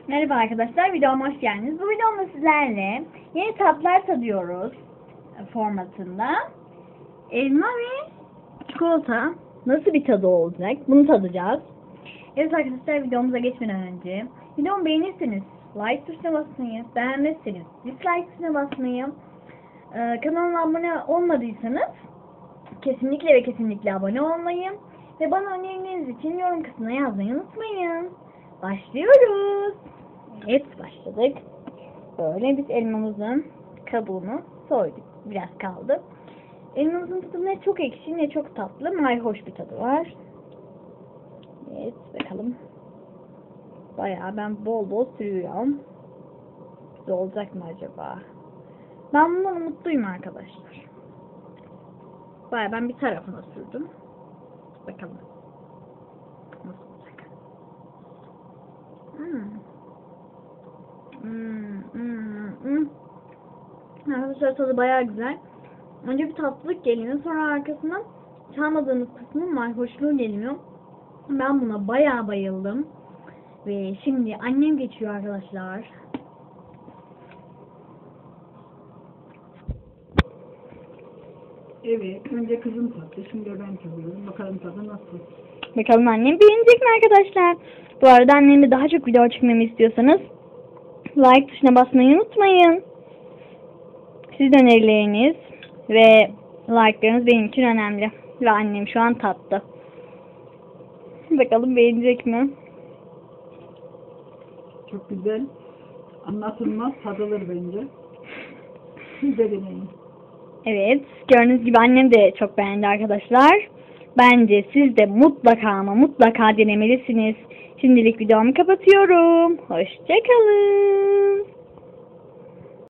Merhaba arkadaşlar, videoma hoş geldiniz. Bu videomda sizlerle yeni tatlar tadıyoruz formatında. Elma ve çikolata nasıl bir tadı olacak? Bunu tadacağız. Evet arkadaşlar, videomuza geçmeden önce videomu beğenirseniz like tuşuna basmayı, beğenmezseniz dislike tuşuna basmayı, kanalıma abone olmadıysanız kesinlikle ve kesinlikle abone olmayı ve bana önerileriniz için yorum kısmına yazmayı unutmayın. Başlıyoruz. Evet, başladık. Böyle biz elmamızın kabuğunu soyduk. Biraz kaldı. Elmamızın tadı ne çok ekşi ne çok tatlı. Mayhoş bir tadı var. Evet, bakalım. Bayağı ben bol bol sürüyorum. Güzel olacak mı acaba? Ben bundan mutluyum arkadaşlar. Bayağı ben bir tarafına sürdüm. Bakalım. Nasıl olacak? Arkadaşlar tadı bayağı güzel. Önce bir tatlılık geliyor. Sonra arkasından çalmadığımız kısmın mayhoşluğu geliyor. Ben buna bayağı bayıldım. Ve şimdi annem geçiyor arkadaşlar. Evet, önce kızım tattı, şimdi ben tadıyorum. Bakalım tadı nasıl? Bakalım annem beğenecek mi arkadaşlar? Bu arada annemle daha çok video çekmemi istiyorsanız like tuşuna basmayı unutmayın. Siz önerileriniz ve like'larınız benim için önemli. Ve annem şu an tattı. Bakalım beğenecek mi? Çok güzel. Anlatılmaz, tadılır bence. Siz de deneyin. Evet, gördüğünüz gibi annem de çok beğendi arkadaşlar. Bence siz de mutlaka ama mutlaka denemelisiniz. Şimdilik videomu kapatıyorum. Hoşçakalın.